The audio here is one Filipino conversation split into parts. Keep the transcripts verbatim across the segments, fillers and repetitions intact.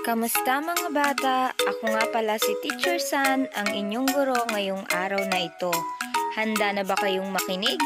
Kamusta mga bata? Ako nga pala si Teacher San, ang inyong guro ngayong araw na ito. Handa na ba kayong makinig?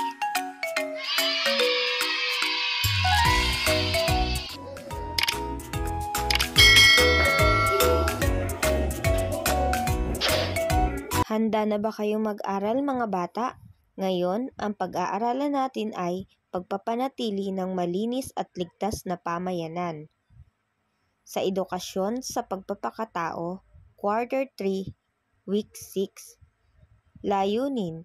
Handa na ba kayong mag-aral mga bata? Ngayon, ang pag-aaralan natin ay pagpapanatili ng malinis at ligtas na pamayanan. Sa edukasyon sa pagpapakatao, Quarter three, Week six. Layunin: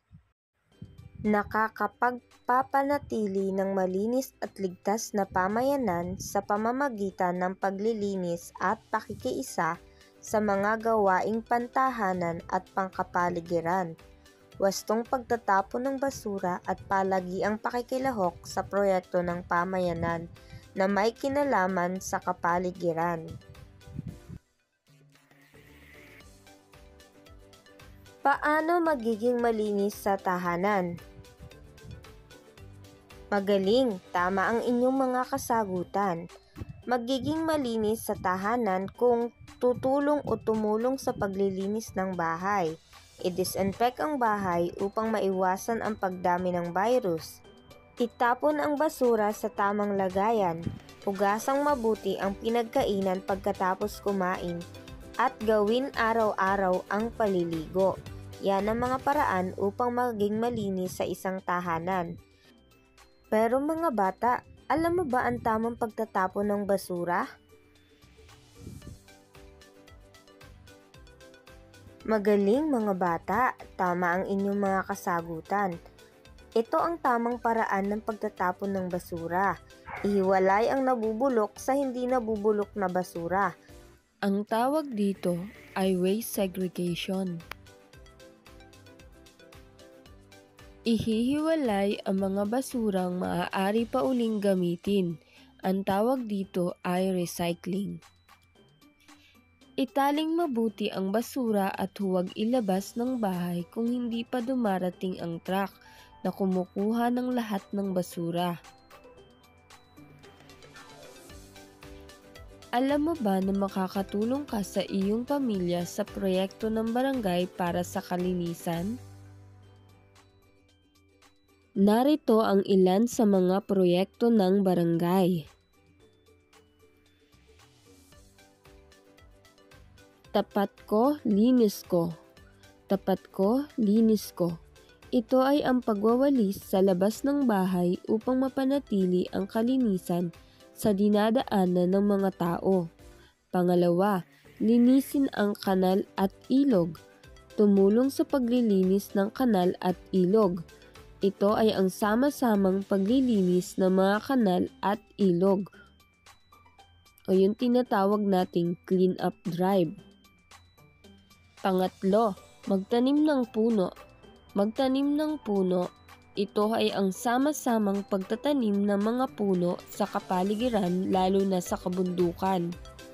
nakakapagpapanatili ng malinis at ligtas na pamayanan sa pamamagitan ng paglilinis at pakikiisa sa mga gawaing pantahanan at pangkapaligiran, wastong pagtatapon ng basura at palagiang pakikilahok sa proyekto ng pamayanan na may kinalaman sa kapaligiran. Paano magiging malinis sa tahanan? Magaling, tama ang inyong mga kasagutan. Magiging malinis sa tahanan kung tutulong o tumulong sa paglilinis ng bahay. I-disinfect ang bahay upang maiwasan ang pagdami ng virus. Itapon ang basura sa tamang lagayan. Hugasang mabuti ang pinagkainan pagkatapos kumain. At gawin araw-araw ang paliligo. Yan ang mga paraan upang maging malinis sa isang tahanan. Pero mga bata, alam mo ba ang tamang pagtatapon ng basura? Magaling mga bata, tama ang inyong mga kasagutan. Ito ang tamang paraan ng pagtatapon ng basura. Ihiwalay ang nabubulok sa hindi nabubulok na basura. Ang tawag dito ay waste segregation. Ihihiwalay ang mga basurang maaari pa uling gamitin. Ang tawag dito ay recycling. Italing mabuti ang basura at huwag ilabas ng bahay kung hindi pa dumarating ang truck na kumukuha ng lahat ng basura. Alam mo ba na makakatulong ka sa iyong pamilya sa proyekto ng barangay para sa kalinisan? Narito ang ilan sa mga proyekto ng barangay. Tapat ko, linis ko. Tapat ko, linis ko. Ito ay ang pagwawalis sa labas ng bahay upang mapanatili ang kalinisan sa dinadaanan ng mga tao. Pangalawa, linisin ang kanal at ilog. Tumulong sa paglilinis ng kanal at ilog. Ito ay ang sama-samang paglilinis ng mga kanal at ilog o yung tinatawag nating clean up drive. Pangatlo, magtanim ng puno. Magtanim ng puno, ito ay ang sama-samang pagtatanim ng mga puno sa kapaligiran lalo na sa kabundukan.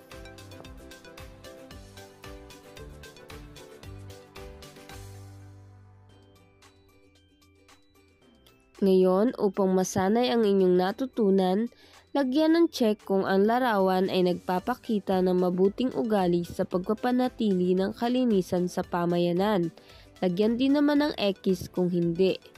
Ngayon, upang masanay ang inyong natutunan, lagyan ng check kung ang larawan ay nagpapakita ng mabuting ugali sa pagpapanatili ng kalinisan sa pamayanan. Lagyan din naman ng X kung hindi.